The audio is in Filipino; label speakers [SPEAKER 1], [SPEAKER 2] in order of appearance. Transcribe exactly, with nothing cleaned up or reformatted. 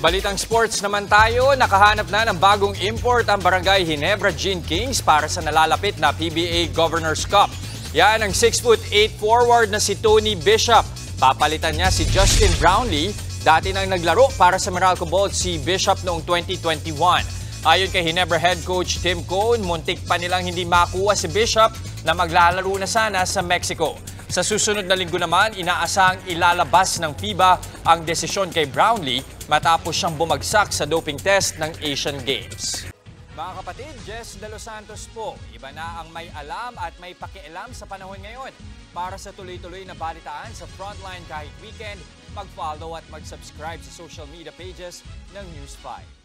[SPEAKER 1] Balitang sports naman tayo, nakahanap na ng bagong import ang Barangay Ginebra Gene Kings para sa nalalapit na P B A Governors Cup. Yan ang six foot eight forward na si Tony Bishop. Papalitan niya si Justin Brownlee, dati nang naglaro para sa Meralco Bolts si Bishop noong twenty twenty-one. Ayon kay Ginebra head coach Tim Cone, muntik pa nilang hindi makuha si Bishop na maglalaro na sana sa Mexico. Sa susunod na linggo naman, inaasang ilalabas ng FIBA ang desisyon kay Brownlee matapos siyang bumagsak sa doping test ng Asian Games. Mga kapatid, Jess De Los Santos po. Iba na ang may alam at may pakialam sa panahon ngayon. Para sa tuloy-tuloy na balitaan sa Frontline kahit weekend, mag-follow at mag-subscribe sa social media pages ng News five.